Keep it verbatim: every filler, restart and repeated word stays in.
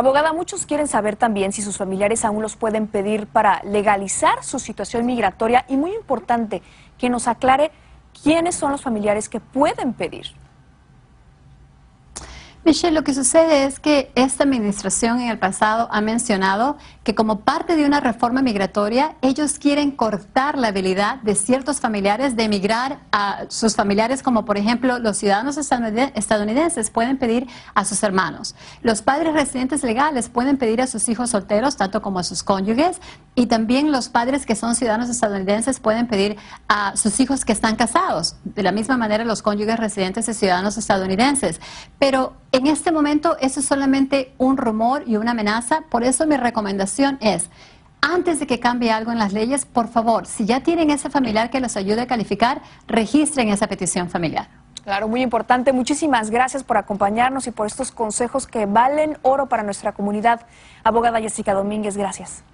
Abogada, muchos quieren saber también si sus familiares aún los pueden pedir para legalizar su situación migratoria y muy importante que nos aclare quiénes son los familiares que pueden pedir. Michelle, lo que sucede es que esta administración en el pasado ha mencionado que como parte de una reforma migratoria, ellos quieren cortar la habilidad de ciertos familiares de emigrar a sus familiares, como por ejemplo los ciudadanos estadounidenses pueden pedir a sus hermanos. Los padres residentes legales pueden pedir a sus hijos solteros, tanto como a sus cónyuges, y también los padres que son ciudadanos estadounidenses pueden pedir a sus hijos que están casados. De la misma manera, los cónyuges residentes y ciudadanos estadounidenses. Pero en este momento eso es solamente un rumor y una amenaza, por eso mi recomendación es, antes de que cambie algo en las leyes, por favor, si ya tienen ese familiar que los ayude a calificar, registren esa petición familiar. Claro, muy importante. Muchísimas gracias por acompañarnos y por estos consejos que valen oro para nuestra comunidad. Abogada Jessica Domínguez, gracias.